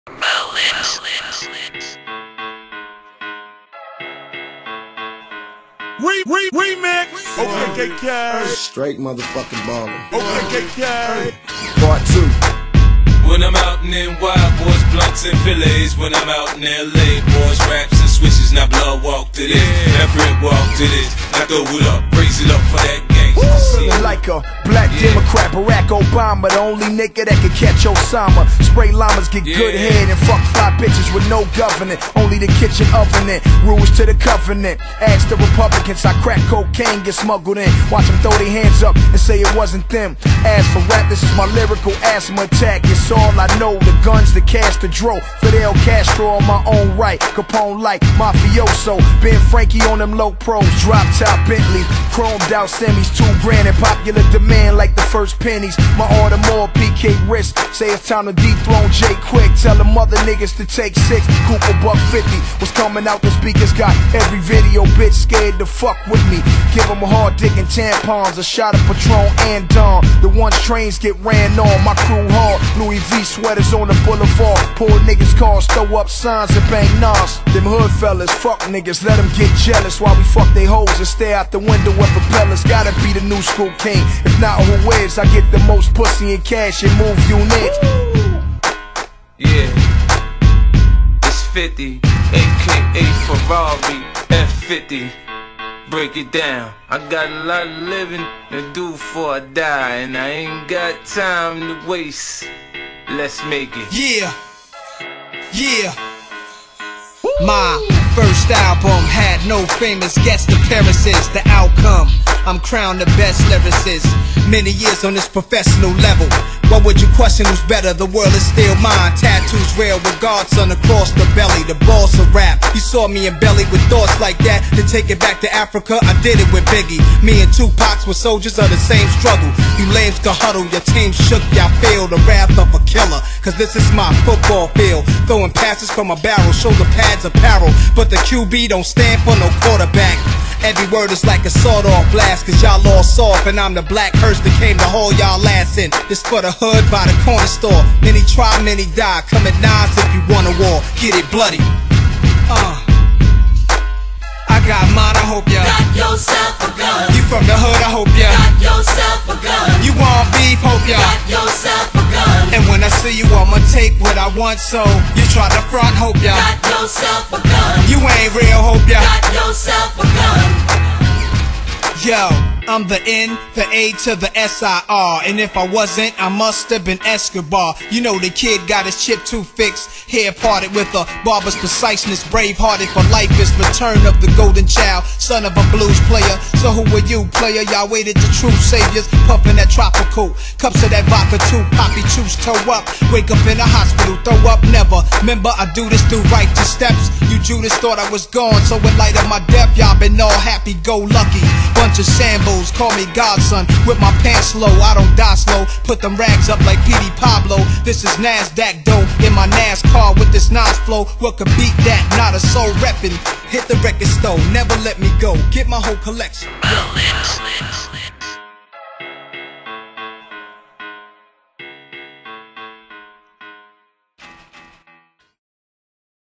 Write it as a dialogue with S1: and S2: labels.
S1: Remix. Okay, Cash.
S2: Straight motherfucking ballin'.
S1: Okay, Cash.
S2: Part 2.
S3: When I'm out in them wild boys, blunts and fillets. When I'm out in LA, boys, raps and switches. Now blood walk to this, now Crip walk to this. Now throw it up, raise it up for that gang.
S4: Like a black Democrat, Barack Obama, the only nigga that can catch Osama. Spray llamas, get good head, and fuck fly bitches with no government. Only the kitchen oven it, rules to the covenant. Ask the Republicans how crack cocaine get smuggled in. Watch them throw their hands up and say it wasn't them. As for rap, this is my lyrical asthma attack. It's all I know, the guns, the cash, the dro. Fidel Castro on my own right, Capone like mafioso. Ben Frankie on them low pros, drop top Bentley, chromed out semis, $2 grand and popular demand like the first pennies. My order more PK wrist, say it's time to dethrone Jay quick. Tell them other niggas to take 6, Cooper $1.50. What's coming out the speakers got every video bitch scared to fuck with me. Give them a hard dick and tampons, a shot of Patron and Dawn. The ones trains get ran on, my crew hard. Louis V sweaters on the boulevard, poor niggas cars, throw up signs and bang nas. Them hood fellas, fuck niggas, let them get jealous while we fuck they hoes and stare out the window of propellers. Gotta be the new school king, if not who is? I get the most pussy and cash and move units.
S3: Yeah, it's 50, aka Ferrari F50. Break it down, I got a lot of living to do before I die, and I ain't got time to waste. Let's make it.
S5: Yeah, yeah. My first album had no famous guest appearances. The outcome, I'm crowned the best lyricist. Many years on this professional level. Why would you question who's better? The world is still mine. Tattoos rare with Godson across the belly. The boss of rap. You saw me in belly with thoughts like that. To take it back to Africa, I did it with Biggie. Me and Tupac were soldiers of the same struggle. You lames to huddle, your team shook, y'all feel the wrath of a killer. Cause this is my football field. Throwing passes from a barrel, shoulder pads apparel. But the QB don't stand for no quarterback. Every word is like a sawed-off blast, cause y'all all soft, and I'm the black hearse that came to haul y'all ass in. This for the hood by the corner store. Many try, many die. Come at nines if you want a war. Get it bloody. I got mine, I hope ya
S6: got yourself a gun.
S5: You from the hood, I hope ya
S6: got yourself a gun.
S5: You want beef, hope ya
S6: got yourself a gun.
S5: And when I see you, I'ma take what I want, so you try to front, hope ya
S6: got yourself a gun.
S5: You ain't real, hope ya
S6: got yourself a gun.
S5: Yo, I'm the N, the A to the S-I-R. And if I wasn't, I must have been Escobar. You know the kid got his chip too fixed. Hair parted with a barber's preciseness. Brave-hearted for life is return of the golden child. Son of a blues player. So who are you, player? Y'all waited the true saviors. Puffin' that tropical. Cups of that vodka too. Poppy juice, toe up. Wake up in the hospital, throw up, never. Remember, I do this through righteous steps. You Judas thought I was gone, so in light of my death, y'all been all happy-go-lucky. Bunch of shambles, call me Godson. With my pants low, I don't die slow. Put them rags up like P.D. Pablo. This is NASDAQ dough in my NASCAR with this Nas flow. What could beat that? Not a soul reppin'. Hit the record store, never let me go. Get my whole collection.